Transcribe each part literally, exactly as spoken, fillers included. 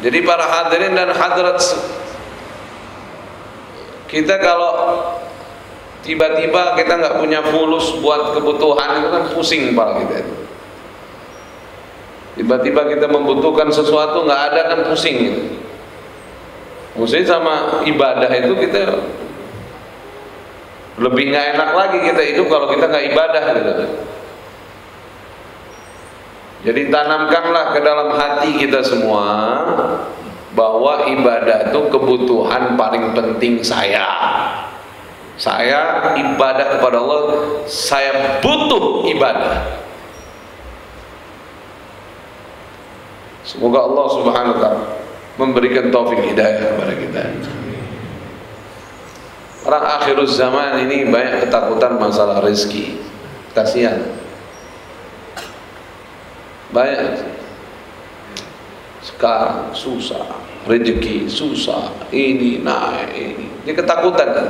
Jadi para hadirin dan hadirat, kita kalau tiba-tiba kita nggak punya fulus buat kebutuhan itu kan pusing kepala kita itu. Tiba-tiba kita membutuhkan sesuatu nggak ada kan pusing gitu. Mesti sama ibadah itu kita lebih nggak enak lagi kita hidup kalau kita nggak ibadah gitu. Jadi tanamkanlah ke dalam hati kita semua bahwa ibadah itu kebutuhan paling penting saya. Saya ibadah kepada Allah, saya butuh ibadah. Semoga Allah Subhanahu wa taala memberikan taufik hidayah kepada kita. Orang akhiruz zaman ini banyak ketakutan masalah rezeki. Kasihan. Banyak. Sekarang susah, rezeki susah, ini naik, ini. Ini ketakutan kan?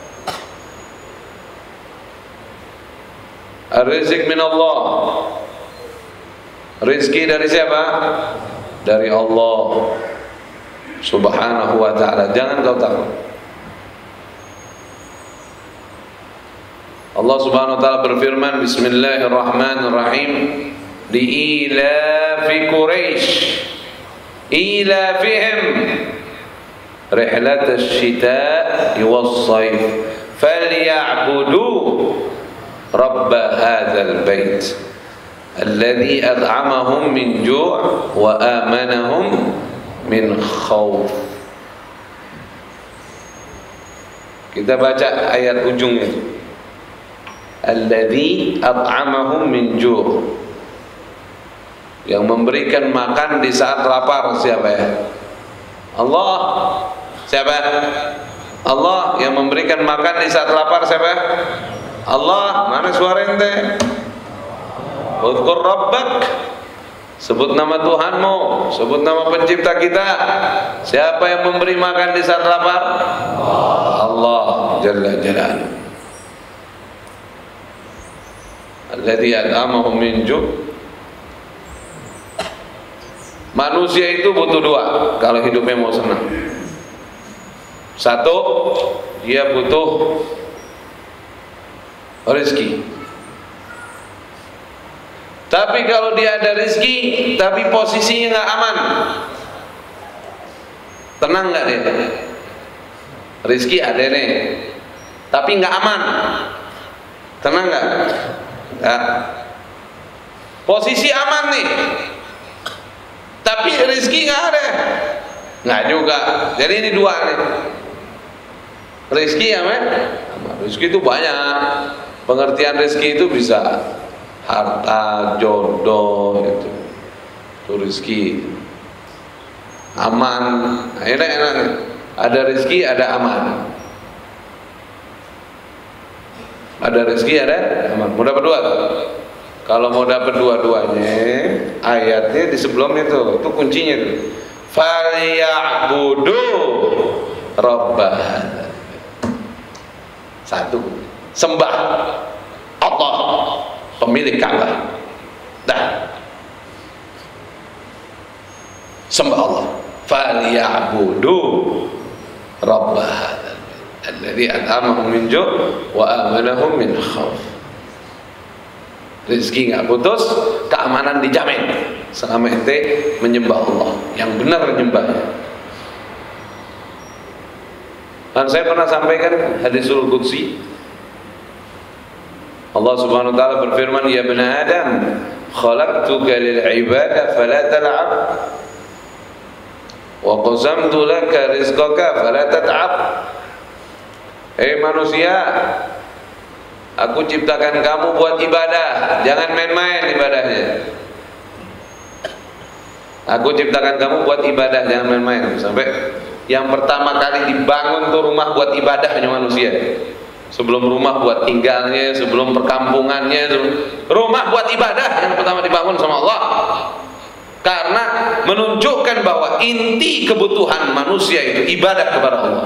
Ar-rizq min Allah. Rezeki dari siapa? Dari Allah Subhanahu wa ta'ala. Jangan kau takut. Allah Subhanahu wa ta'ala berfirman, Bismillahirrahmanirrahim, li'ilafi Quraisy ilafihim rihlat asy-syita'i was-sayf falyabudu rabb hadzal bait alladzi at'amahum min ju' wa amanahum min khauf. Kita baca ayat ujung itu, alladzi at'amahum min ju', yang memberikan makan di saat lapar. Siapa ya? Allah. Siapa? Allah. Yang memberikan makan di saat lapar siapa? Allah. Mana suara ente? Udhkur rabbak, sebut nama Tuhanmu, sebut nama pencipta kita. Siapa yang memberi makan di saat lapar? Allah Jalla Jalaluhu. Alladzi at'amahum min ju'. Manusia itu butuh dua kalau hidupnya mau senang. Satu, dia butuh rezeki. Tapi kalau dia ada rezeki tapi posisinya nggak aman, tenang nggak dia? Rezeki ada nih, tapi nggak aman, tenang nggak? Nggak. Posisi aman nih, tapi rezeki nggak ada, nggak juga. Jadi ini dua nih. Rezeki ya, men? Rezeki itu banyak. Pengertian rezeki itu bisa harta, jodoh, itu, itu rezeki. Aman, nah, enak enak. Ada rezeki, ada aman. Ada rezeki, ada aman. Mau dapat dua tuh. Kalau mau dapat dua-duanya, ayatnya di sebelum itu, itu kuncinya tuh. Falyabudu rabbah. Satu, sembah Allah, pemilik Ka'bah. Dah. Sembah Allah. Falyabudu rabbah alladzi at'amahum min ju' wa amanahum min khauf. Rezeki nggak putus, keamanan dijamin selama ente menyembah Allah yang benar menyembahnya. Dan saya pernah sampaikan hadisul qudsi. Allah Subhanahu wa taala berfirman, ya bani Adam, khalaqtuka lil ibadah fala tal'ab wa qasamtu laka rizqaka fala tat'ab. Hei manusia, aku ciptakan kamu buat ibadah, jangan main-main ibadahnya. Aku ciptakan kamu buat ibadah, jangan main-main. Sampai yang pertama kali dibangun tuh rumah buat ibadahnya manusia. Sebelum rumah buat tinggalnya, sebelum perkampungannya, sebelum rumah buat ibadah yang pertama dibangun sama Allah. Karena menunjukkan bahwa inti kebutuhan manusia itu ibadah kepada Allah.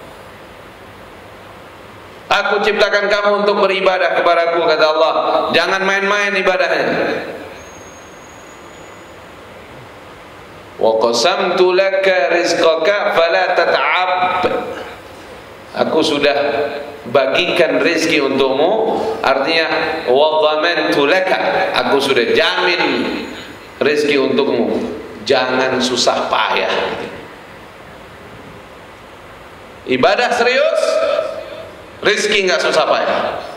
Aku ciptakan kamu untuk beribadah kepadaku, kata Allah. Jangan main-main ibadahnya. Wa qasamtu laka rizqaka fala tat'ab. Aku sudah bagikan rezeki untukmu, artinya wa dhamantu laka, aku sudah jamin rezeki untukmu, jangan susah payah. Ibadah serius, rezeki enggak susah payah.